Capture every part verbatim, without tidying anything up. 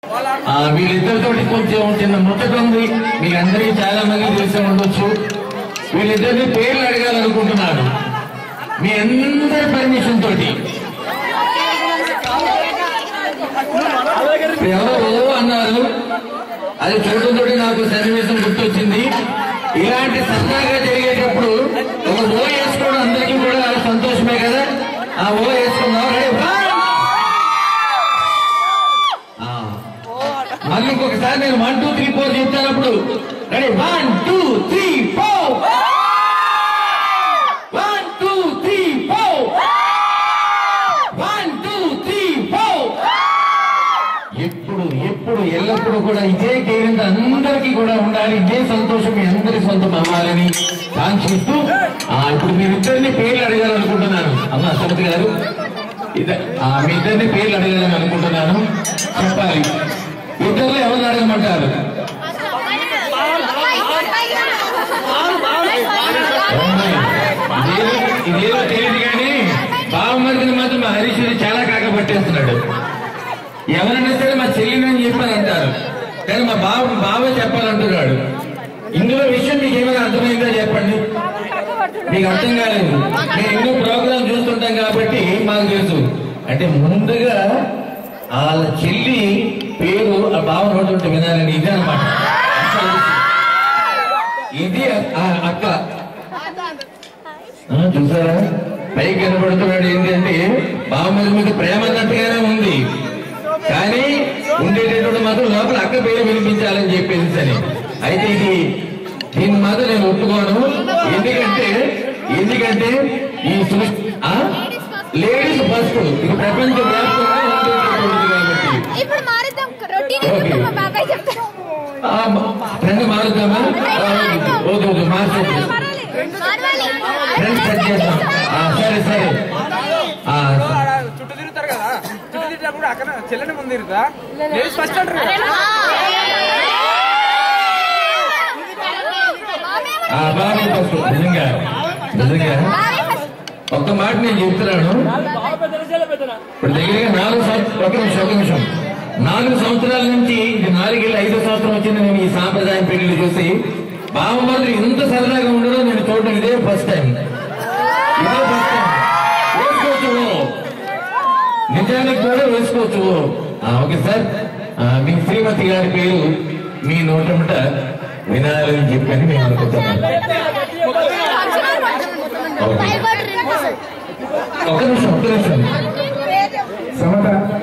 వీళ్ళిద్దరితో కొంచెం చిన్న ముచ్చట ఉంది, మీ అందరికీ చాలా మంది తెలిసి ఉండొచ్చు. వీళ్ళిద్దరిని పేర్లు అడగాలనుకుంటున్నాను మీ అందరి పర్మిషన్ తోటి. ఎవరో అన్నారు, అది చూడటంతో నాకు సన్నివేశం గుర్తొచ్చింది. ఇలాంటి సరదాగా జరిగేటప్పుడు ఒక ఓ వేసుకోవడం అందరికీ కూడా సంతోషమే కదా. ఆ ఓ వేసుకుందాం. మళ్ళీ ఇంకొకసారి నేను వన్ టూ త్రీ ఫోర్ చెప్తానప్పుడు ready, one two three four, one two three four, one two three four. ఎప్పుడు ఎప్పుడు ఎల్లప్పుడూ కూడా ఇదే కేరింత అందరికీ కూడా ఉండాలి, ఇదే సంతోషం మీ అందరి సొంతం అవ్వాలని కాంక్షిస్తూ ఇప్పుడు మీరిద్దరిని పేర్లు అడగాలనుకుంటున్నాను. అమ్మ సుమతి గారు, మీ ఇద్దరిని పేర్లు అడగాలని అనుకుంటున్నాను. చెప్పాలి, ఇద్దరు ఎవరు అడగమంటారు? ఇదేదో తెలియదు కానీ బావమరిదిని మాత్రం మా హరీశ్వరి చాలా కాకపట్టేస్తున్నాడు. ఎవరైనా సరే మా చెల్లిని చెప్పాలంటారు, కానీ మా బావ బావే చెప్పాలంటున్నాడు. ఇందులో విషయం మీకు ఏమైనా అర్థమైందో చెప్పండి. మీకు అర్థం కాలేదు, మేము ఎన్నో ప్రోగ్రామ్ చూస్తుంటాం కాబట్టి మాకు తెలుసు. అంటే ముందుగా వాళ్ళ చెల్లి పేరు ఆ బావ నోటుంటే వినాలని ఇదే అనమాట. ఇది అక్క చూసారా, పైకి కనబడుతున్నాడు. ఏంటంటే బావ మీద మీకు ప్రేమ అన్నట్టుగానే ఉంది, కానీ ఉండేటటువంటి మాత్రం లోపల అక్క పేరు వినిపించాలని చెప్పేసి సరే. అయితే ఇది దీన్ని మాత్రం నేను ఒప్పుకోను. ఎందుకంటే ఎందుకంటే ఈ లేడీస్ ఫస్ట్, ఇది ప్రపంచ వ్యాప్తంగా ఉండేటటువంటిది కాబట్టి ఫ్రెండ్ మారుద్దామా? ఓకే ఓకే మార్చండి, ఫ్రెండ్ సెట్ చేద్దాం. సరే సరే చుట్టూ తిరుగుతారు కదా, చుట్టూ తిరిగినప్పుడు అక్కడ చెల్లెని ముందు తిరుగుతా ఫస్ట్ అంటారు. బాగా ఫస్ట్ నిజంగా నిజంగా ఒక్క మాట నేను చెప్తున్నాను. ఇప్పుడు దగ్గరగా నాలుగు సంవత్సరాలు ఒక నిమిషం ఒక నిమిషం నాలుగు సంవత్సరాల నుంచి ఇది నాలుగేళ్ళు ఐదో సంవత్సరం వచ్చింది నేను ఈ సాంప్రదాయం పెళ్లి చూసి. బావమరుదులు ఇంత సరదాగా ఉండడం నేను చూడడం ఇదే ఫస్ట్ టైం. ఇదే ఫస్ట్ టైం. వేసుకోవచ్చు, నిజానికి కూడా వేసుకోవచ్చు. ఓకే సార్, మీ శ్రీమతి గారి పేరు మీ నోటముట వినాలని చెప్పని మేము అనుకుంటున్నాం. ఒక నిమిషం ఒక నిమిషం సమత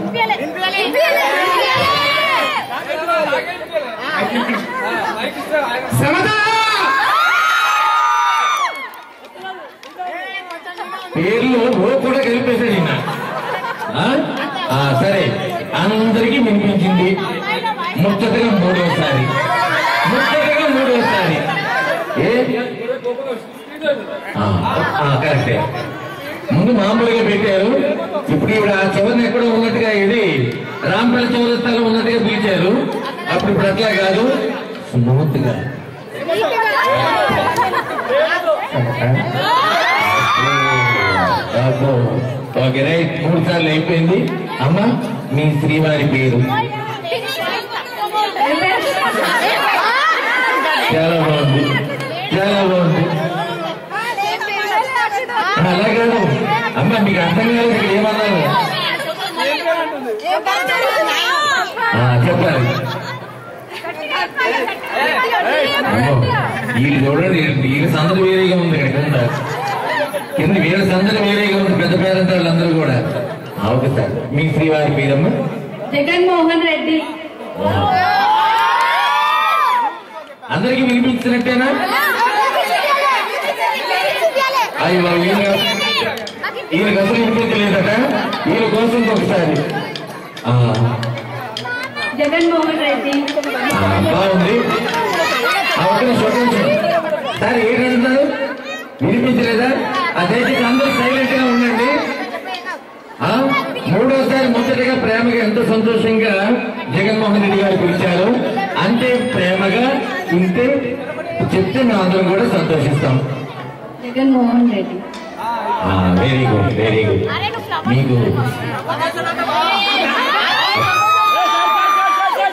సమత పేర్లు ఓ కూడా కలిపేశాడు ఈయన. సరే, అందరికీ వినిపించింది. ముచ్చటగా మూడోసారి ముచ్చటగా మూడోసారి ఏ కరెక్టే. ముందు మామూలుగా పెట్టారు, ఇప్పుడు ఈవిడ ఆ చివరిని ఎక్కడో ఉన్నట్టుగా ఇది రాంపల్లి చౌరస్తాలో ఉన్నట్టుగా పిలిచారు. అప్పుడు ఇప్పుడు అట్లా కాదు, స్మూత్ గా ఓకే రైట్. మూడు సార్లు అయిపోయింది. అమ్మ మీ శ్రీవారి పేరు? చాలా బాగుంది, చాలా బాగుంది. అలా కాదు అమ్మ, మీకు అర్థం కాదు ఇక్కడ ఏమన్నారు చెప్పాలి. వీళ్ళు చూడండి, వీళ్ళ సందడి వేరేగా ఉంది. ఇక్కడ కింద కింద వీళ్ళ సందడి వేరేగా ఉంది. పెద్ద పేరంటే వాళ్ళందరూ కూడా. ఓకే సార్, మీ శ్రీవారి పేరమ్మ? జగన్మోహన్ రెడ్డి. అందరికి వినిపించినట్టేనా? అయ్యో ఈయన ఈయనకు అసలు వినిపించలేదట. ఈయన కోసం ఒకసారి జగన్మోహన్ రెడ్డి. బాగుంది. సార్ ఏంటంటున్నారు? వినిపించలేదా? అదైతే అందరూ సైలెంట్ గా ఉండండి. మూడోసారి మొదటిగా ప్రేమగా ఎంతో సంతోషంగా జగన్మోహన్ రెడ్డి గారు పిలిచారు. అంతే ప్రేమగా ఇంతే చెప్తే మేము అందరం కూడా సంతోషిస్తాం. Jaganmohan Reddy. Very good very good. మీకు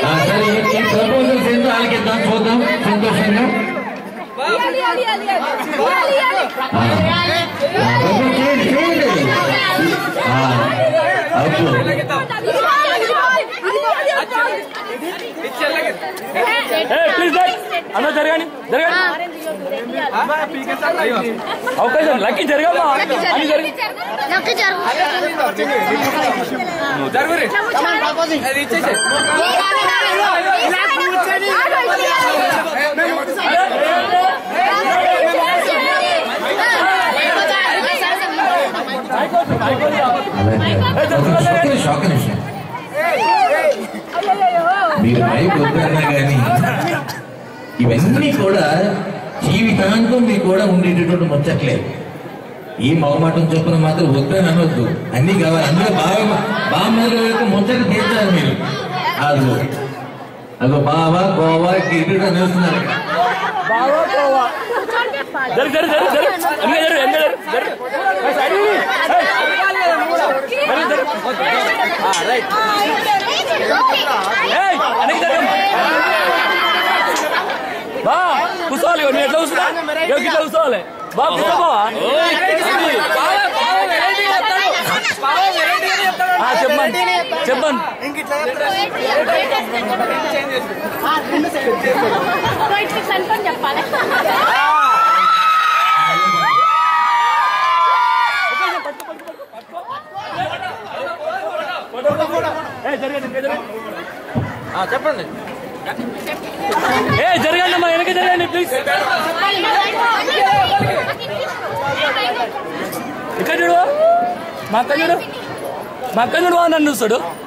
సరే ఈ ప్రపోజల్స్ ఏంటో వాళ్ళకి ఇద్దాం, చూద్దాం సంతోషంగా. చేయండి చేయండి. అన్న జరగండి జరగండి అవకాశం లక్కీ జరగమ్మా అని జరిగి జరుగురే అది ఇచ్చేసే షాక్ విషయం మీరు మైక్ వద్దన్నా కానీ ఇవన్నీ కూడా జీవితాంతం మీకు కూడా ఉండేటటువంటి ముచ్చట్లేదు. ఈ మొహమాటం చొప్పున మాత్రం వద్దని అనొద్దు, అన్ని కావాలి. అందులో బాగా బామ్మల వైపు ముచ్చట తీర్చారు మీరు. అదో అదో బావా గోవా గిరిగా నిలుస్తున్నారు. బా కూర్చోవాలి, నువ్వు ఎట్లా కూర్చున్నా ఇట్లా కూర్చోవాలి. బా కూర్చోబా చెప్పండి చెప్పండి. చెప్పండి ఏ జరగండి అమ్మా, వెనక జరగండి ప్లీజ్. ఇక్కడ చూడు మా అక్క చూడు మా అక్క చూడు నన్ను చూస్తాడు.